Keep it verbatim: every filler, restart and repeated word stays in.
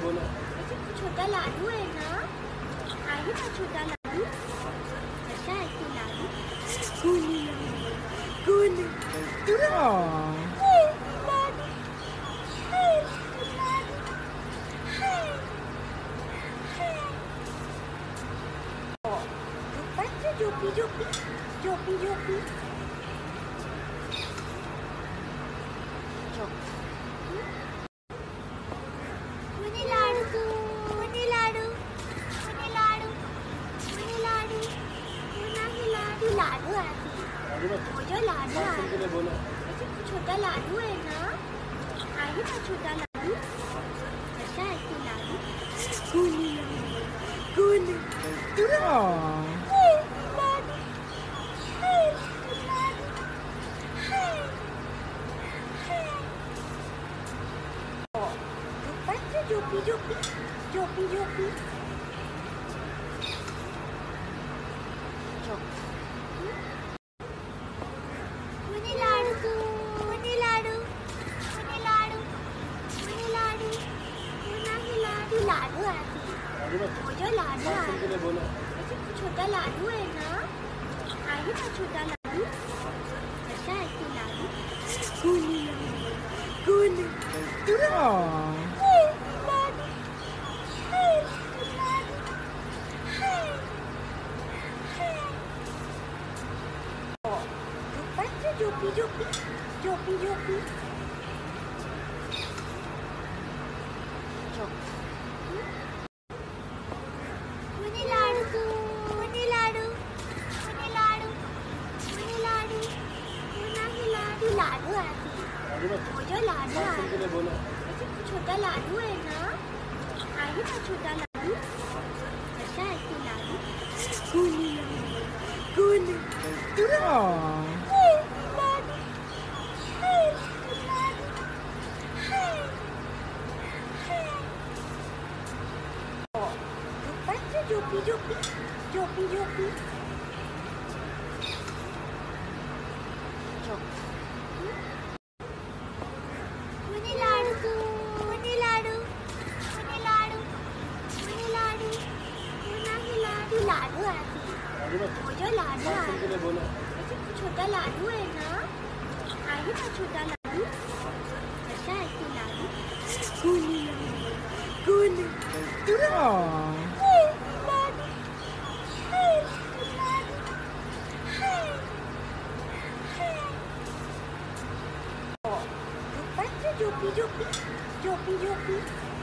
अच्छा, छोटा लाडू है ना, आहे ना छोटा लाडू, कसा आहे ते लाडू? गोलू गोलू तू हे, लाडू हे, लाडू हे, हे. झोपायचं झोपी झोपी झोपी झोपी झोप. मुनी लाडू मुनी लाडू मुनी लाडू मुनी लाडू मुनी लाडू लाडू आहे वो जो लाडू आहे. छोटा लाडू है ना, आहे ना छोटा लाडू, कसा आहे ते लाडू? गोलू गोलू तू हे, लाडू हे, लाडू हे, हे. झोपायचं झोपी झोपी झोपी झोपी झोप. मुनी लाडू मुनी लाडू मुनी लाडू मुनी लाडू मुनी लाडू लाडू आहे वो जो लाडू आहे. छोटा लाडू है ना, आहे ना छोटा लाडू, कसा आहे ते लाडू? गोलू गोलू तू हे, लाडू हे, लाडू हे, हे. झोपायचं झोपी झोपी झोपी झोपी झोप. मुनी लाडू मुनी लाडू मुनी लाडू मुनी लाडू मुनी लाडू लाडू आहे वो जो लाडू आहे. छोटा लाडू है ना, आहे ना छोटा लाडू, कसा आहे ते लाडू? गोलू गोलू तू हे, लाडू हे, लाडू हे, हे. झोपायचं झोपी झोपी झोपी झोपी झोप. मुनी लाडू मुनी लाडू मुनी लाडू मुनी लाडू मुनी लाडू लाडू आहे वो जो लाडू आहे. छोटा लाडू है ना, आहे ना छोटा लाडू, कसा आहे ते लाडू? गोलू गोलू तू हे, लाडू हे, लाडू हे, हे. झोपायचं झोपी झोपी झोपी झोपी